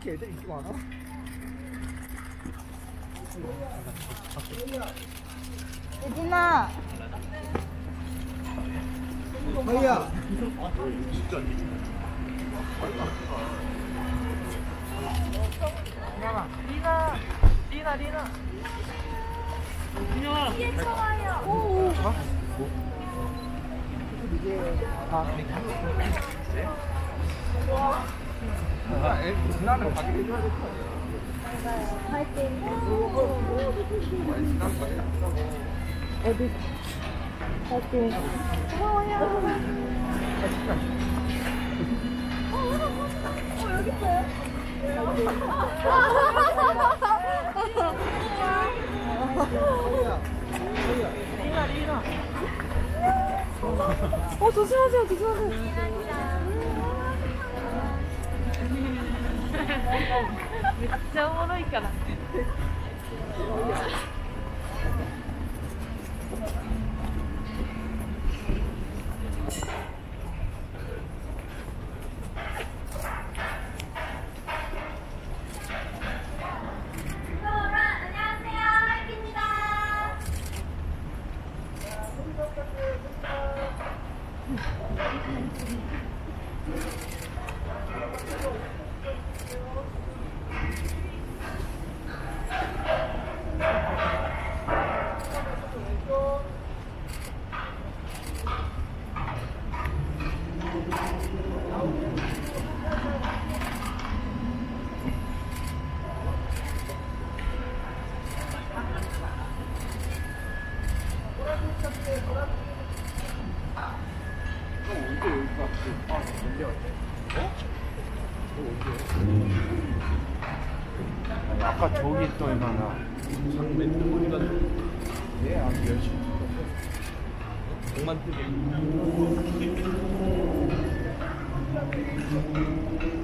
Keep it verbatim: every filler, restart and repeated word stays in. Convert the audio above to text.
이렇게 애들 인기 많아? 예진아. 뭐야? 리나, 리나, 리나. 리나. 뒤에 쳐와요. 오. 어? 이게 다. 아, 애 지나면 가게 해줘야 될 거 아니야? 파이팅. 어디? 파이팅. 고마워요. 어, 여기 있어요? 리나, 리나. 어, 조심하세요, 조심하세요. めっちゃおもろいから。 아까 저기 있던 하나 장맨 어디가 예, 아주 열심히 백만 뜨기